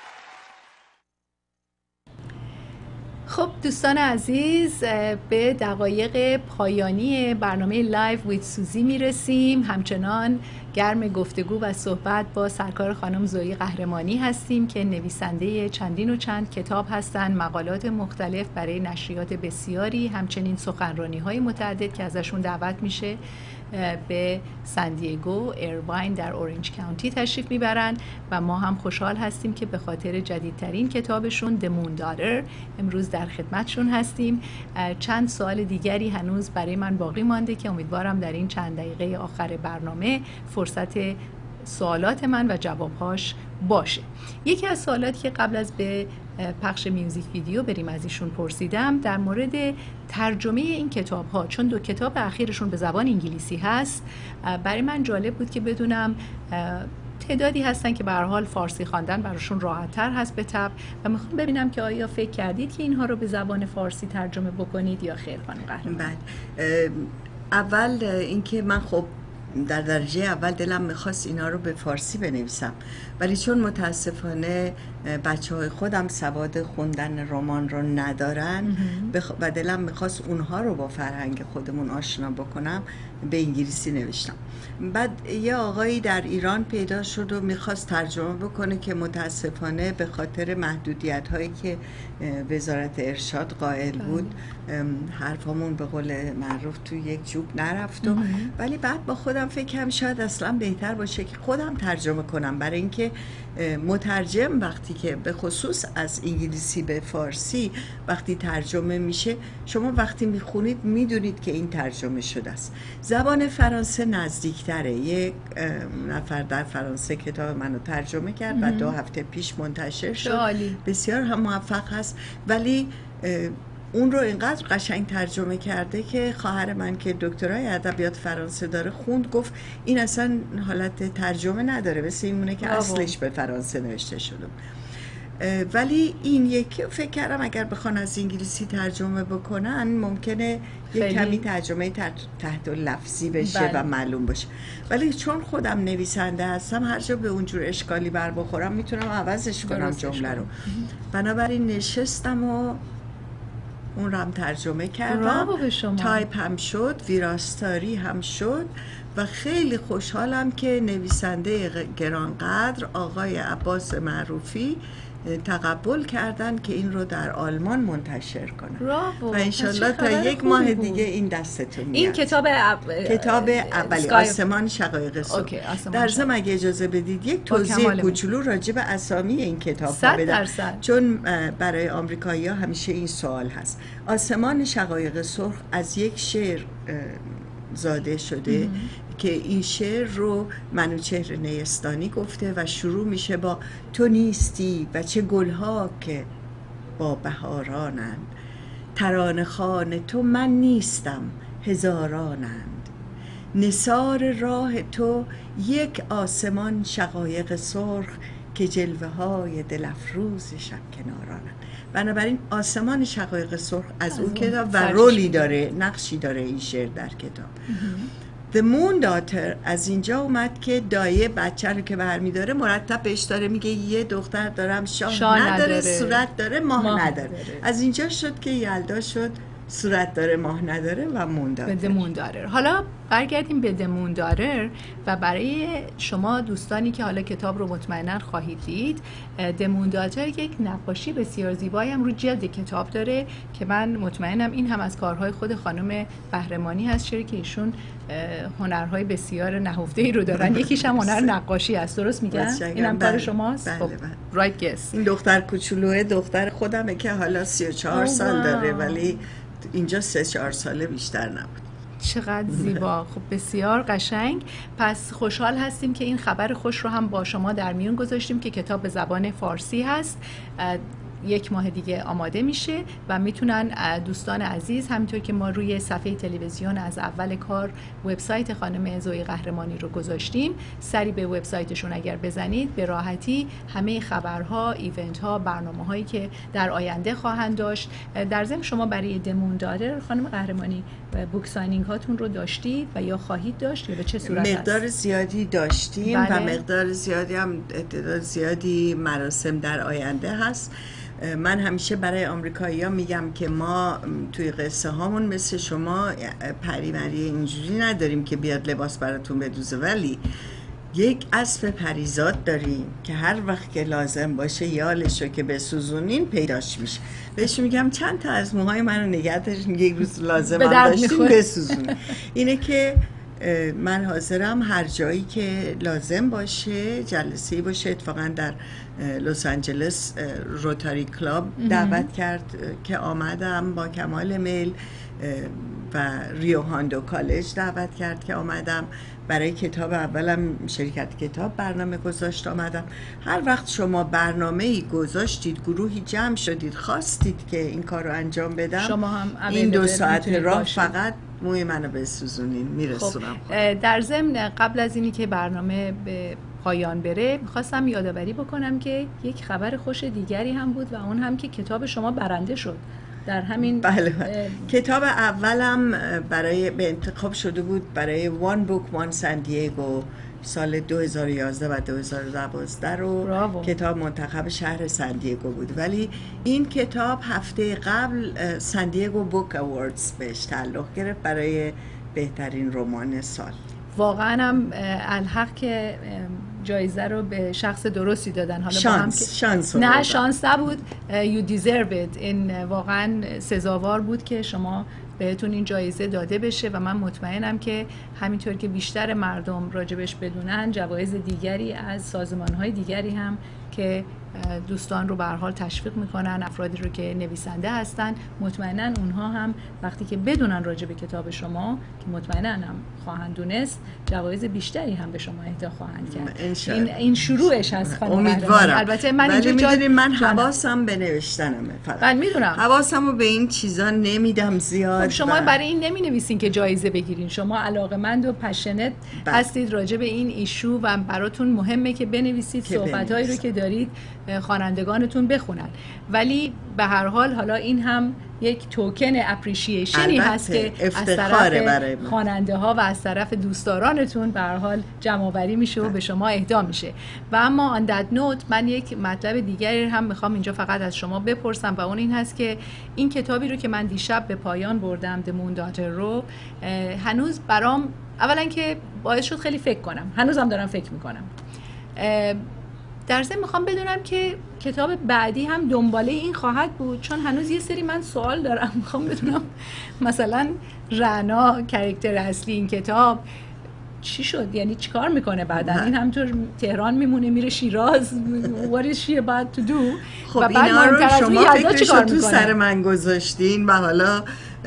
خب دوستان عزیز، به دقایق پایانی برنامه لایو ویت سوزی میرسیم. همچنان گرم گفتگو و صحبت با سرکار خانم زویی قهرمانی هستیم که نویسنده چندین و چند کتاب هستند، مقالات مختلف برای نشریات بسیاری، همچنین سخنرانی های متعدد که ازشون دعوت میشه به سان دیگو، ایرواین در اورنج کانتی تشریف میبرن و ما هم خوشحال هستیم که به خاطر جدیدترین کتابشون The Moon Daughter امروز در خدمتشون هستیم. چند سوال دیگری هنوز برای من باقی مانده که امیدوارم در این چند دقیقه آخر برنامه فرصت سوالات من و جوابهاش باشه. یکی از سوالاتی که قبل از به پخش میوزیک ویدیو بریم از ایشون پرسیدم در مورد ترجمه این کتاب ها، چون دو کتاب اخیرشون به زبان انگلیسی هست. برای من جالب بود که بدونم تعدادی هستن که به هر حال فارسی خواندن براشون راحت تر هست به طبع و میخوام ببینم که آیا فکر کردید که اینها رو به زبان فارسی ترجمه بکنید یا خیر خانم قهرمان؟ بله، اول اینکه من خب در درجه اول دلم میخواست اینا رو به فارسی بنویسم، ولی چون متاسفانه بچه های خودم سواد خوندن رمان رو ندارن بخ... و دلم میخواست اونها رو با فرهنگ خودمون آشنا بکنم، به انگلیسی نوشتم. بعد یه آقایی در ایران پیدا شد و میخواست ترجمه بکنه که متاسفانه به خاطر محدودیت هایی که وزارت ارشاد قائل بود حرفامون به قول معروف توی یک جوب نرفت و ولی بعد با خودم فکرم شاید اصلا بهتر باشه که خودم ترجمه کنم، برای اینکه مترجم وقتی که به خصوص از انگلیسی به فارسی وقتی ترجمه میشه، شما وقتی میخونید میدونید که این ترجمه شده است. زبان فرانسه نزدیکتره. یک نفر در فرانسه کتاب منو ترجمه کرد و دو هفته پیش منتشر شد، بسیار هم موفق هست، ولی اون رو اینقدر قشنگ ترجمه کرده که خواهر من که دکترای ادبیات فرانسه داره خوند، گفت این اصلا حالت ترجمه نداره، مثل اینونه که اصلش به فرانسه نوشته شده. ولی این یکی فکر کردم اگر بخوان از انگلیسی ترجمه بکنن ممکنه یک کمی ترجمه تحت لفظی بشه بله. و معلوم باشه، ولی چون خودم نویسنده هستم هر جا به اونجور اشکالی بر بخورم میتونم عوضش کنم جمله رو. بنابراین نشستم و اون رو هم ترجمه کردم، تایپ هم شد، ویراستاری هم شد و خیلی خوشحالم که نویسنده گرانقدر آقای عباس معروفی تقبل کردن که این رو در آلمان منتشر کنن و انشالله تا یک ماه دیگه این دستتون میاد. این کتاب اب... کتاب اولی آسمان شقایق صبح. در ضمن اگه اجازه بدید یک توضیح کوچولو راجع به اسامی این کتاب بدم، چون برای آمریکایی‌ها همیشه این سوال هست. آسمان شقایق سرخ از یک شعر زاده شده ام. که این شعر رو منوچهر نیستانی گفته و شروع میشه با تو نیستی و چه گلها که با بهارانند، ترانه خوان تو من نیستم هزارانند، نثار راه تو یک آسمان شقایق سرخ که جلوه های دل افروز شب کنارانند. بنابراین آسمان شقایق سرخ از اون کتاب و رولی داره، نقشی داره این شعر در کتاب. The Moon Daughter از اینجا اومد که دایه بچه رو که برمی داره مرتب بهش داره میگه یه دختر دارم شاه, شاه نداره, نداره صورت داره ماه, ماه نداره. نداره از اینجا شد که یلدا شد صورت داره ماه نداره و مون داره. به مون داره. حالا برگردیم به دمون داره و برای شما دوستانی که حالا کتاب رو مطمئنا خواهید دید، دمون داره یک نقاشی بسیار زیبایی هم رو جلد کتاب داره که من مطمئنم این هم از کارهای خود خانم قهرمانی هست، چرا که ایشون هنرهای بسیار نهفته‌ای رو دارن. یکیش هم هنر نقاشی است، درست میگم؟ اینم کار شماست؟ بله بله. رایت گس. این دختر کوچولوه دختر خودمه که حالا سی و چهار سال داره ولی اینجا سه چهار ساله بیشتر نبود. چقدر زیبا. خب بسیار قشنگ. پس خوشحال هستیم که این خبر خوش رو هم با شما در میون گذاشتیم که کتاب به زبان فارسی هست، یک ماه دیگه آماده میشه و میتونن دوستان عزیز همینطور که ما روی صفحه تلویزیون از اول کار وبسایت خانم زویی قهرمانی رو گذاشتیم، سری به وبسایتشون اگر بزنید به راحتی همه خبرها، ایونت ها، برنامه هایی که در آینده خواهند داشت. در ضمن شما برای دمون داره خانم قهرمانی بوک ساینینگ هاتون رو داشتید و یا خواهید داشت یا به چه صورت؟ مقدار هست؟ زیادی داشتیم بله. و مقدار زیادی هم تعداد زیادی مراسم در آینده هست من همیشه برای آمریکایی‌ها میگم که ما توی قصه هامون مثل شما پریمری اینجوری نداریم که بیاد لباس براتون بدوزه، ولی یک اسب پریزاد داریم که هر وقت که لازم باشه یالشو که بسوزونین پیداش میشه. بهش میگم چند تا از موهای منو نگه داشتین، یک روز لازم هم داشتین بسوزونین. اینه که من حاضرم هر جایی که لازم باشه، جلسه‌ای باشه. اتفاقا در لس آنجلس روتاری کلاب دعوت کرد که آمدم با کمال میل، و ریو هاندو کالج دعوت کرد که آمدم. برای کتاب اولم شرکت کتاب برنامه گذاشت آمدم. هر وقت شما برنامه‌ای گذاشتید، گروهی جمع شدید، خواستید که این کار رو انجام بدم، شما هم این دو ساعت راه فقط موی منو بسوزونین میرسونم. خب در ضمن قبل از اینی که برنامه به پایان بره میخواستم یادآوری بکنم که یک خبر خوش دیگری هم بود و اون هم که کتاب شما برنده شد در همین. بله بله. کتاب اولم برای به انتخاب شده بود برای وان بوک وان سان دیگو سال دو هزار و یازده و دو هزار و دوازده رو براو. کتاب منتخب شهر سان دیگو بود، ولی این کتاب هفته قبل سان دیگو بوک اواردز بهش تعلق گرفت برای بهترین رمان سال. واقعا هم الحق که جایزه رو به شخص درستی دادن. حالا شانس, با هم که شانس نه شانس نبود، you deserve it. این واقعا سزاوار بود که شما بهتون این جایزه داده بشه و من مطمئنم که همینطور که بیشتر مردم راجبش بدونن، جوایز دیگری از سازمان‌های دیگری هم که دوستان رو به هر حال تشویق میکنن، افرادی رو که نویسنده هستن، مطمئنا اونها هم وقتی که بدونن راجع به کتاب شما که مطمئنا هم خواهند دونست، جوایز بیشتری هم به شما اهدا خواهند کرد. این این شروعش هست. امیدوارم. البته من اینجا میدونید من حواسم به نوشتنمه، فقط من میدونم حواسمو به این چیزا نمیدم زیاد. خب شما برای این نمی نویسین که جایزه بگیرین، شما علاقه‌مند و پشنت هستید راجع به این ایشو و براتون مهمه که بنویسید، صحبتایی رو که دارید خوانندگانتون بخونن. ولی به هر حال حالا این هم یک توکن اپریشیشنی هست که از طرف خواننده ها و از طرف دوستدارانتون به هر حال جمع آوری میشه و به شما اهدا میشه. و اما آن دت نوت من یک مطلب دیگری هم میخوام اینجا فقط از شما بپرسم و اون این هست که این کتابی رو که من دیشب به پایان بردم، The Moon Daughter رو، هنوز برام اولا که باعث شد خیلی فکر کنم، هنوزم دارم فکر میکنم. در ضمن میخوام بدونم که کتاب بعدی هم دنباله این خواهد بود، چون هنوز یه سری من سوال دارم. میخوام بدونم مثلا رعنا کاراکتر اصلی این کتاب چی شد، یعنی چیکار میکنه بعدن؟ این همطور تهران میمونه میره شیراز، what is she about to do؟ خب اینا رو شما فکرشو تو سر من گذاشتین و حالا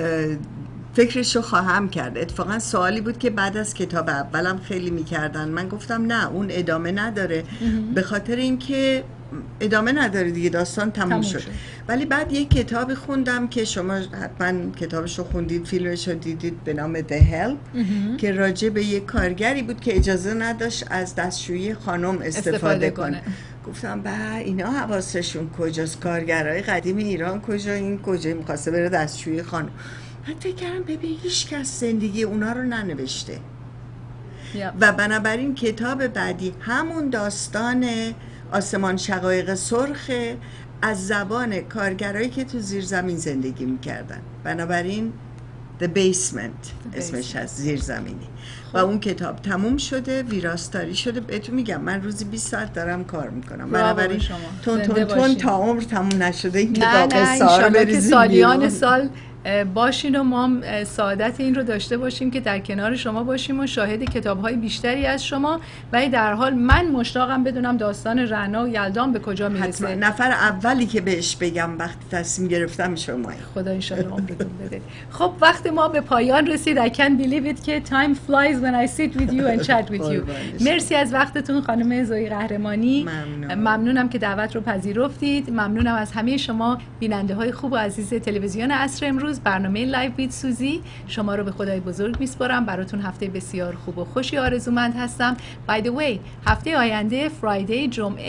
فکرشو خواهم کرد. اتفاقا سوالی بود که بعد از کتاب اولم خیلی میکردن، من گفتم نه اون ادامه نداره، به خاطر اینکه ادامه نداره دیگه، داستان تموم شد. ولی بعد یک کتابی خوندم که شما حتما کتابشو خوندید، فیلمشو دیدید، به نام The Help که راجع به یک کارگری بود که اجازه نداشت از دستشویی خانم استفاده, استفاده کنه. کنه گفتم با اینا حواسشون کجاست، کارگرای قدیم ایران کجا، این کجا میخواسته بره دستشویی خانم. من فکر کردم ببین هیچ کس زندگی اونا رو ننوشته yeah. و بنابراین کتاب بعدی همون داستان آسمان شقایق سرخ از زبان کارگرایی که تو زیر زمین زندگی میکردن. بنابراین The Basement اسمش هست، زیر زمینی. و اون کتاب تموم شده، ویراستاری شده. بهتون میگم من روزی بیست ساعت دارم کار میکنم، بنابراین تون تون تون تا عمر تموم نشده این کتاب قصه رو بریزیم سالیان سال باشین و ما سعادت این رو داشته باشیم که در کنار شما باشیم و شاهد کتاب‌های بیشتری از شما. ولی در حال من مشتاقم بدونم داستان رعنا و یلدان به کجا میرسه. حتما نفر اولی که بهش بگم وقتی تصمیم گرفتم شما. خدا ان شاءالله عمرتون بده. خب وقت ما به پایان رسید. I can't believe it که time flies when I sit with you and chat with you. مرسی از وقتتون خانم زویی قهرمانی. ممنون. ممنونم که دعوت رو پذیرفتید. ممنونم از همه شما بیننده‌های خوب و عزیز تلویزیون عصر امروز. برنامه لایو ویت سوزی شما رو به خدای بزرگ میسپارم. براتون هفته بسیار خوب و خوشی آرزومند هستم. By the way هفته آینده فرایدی جمعه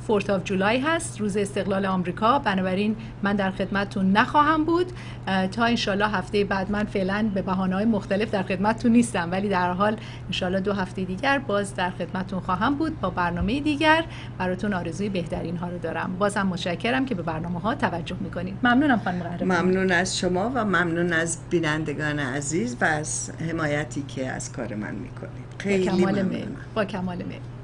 فورت آف جولای هست، روز استقلال آمریکا. بنابراین من در خدمتتون نخواهم بود تا انشالله هفته بعد. من فعلا به بهانه‌های مختلف در خدمتتون نیستم، ولی در حال انشالله دو هفته دیگر باز در خدمتتون خواهم بود با برنامه دیگر. براتون آرزوی بهترین ها رو دارم. بازم متشکرم که به برنامه ها توجه میکنید. ممنونم خانم قهرمان. ممنون از شما و ممنون از بینندگان عزیز و از حمایتی که از کار من میکنید. خیلی با کمال ممنونم. میل. با کمال میل.